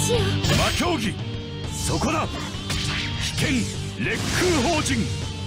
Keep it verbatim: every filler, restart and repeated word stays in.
しよう。 魔競技そこだ。危険烈空砲陣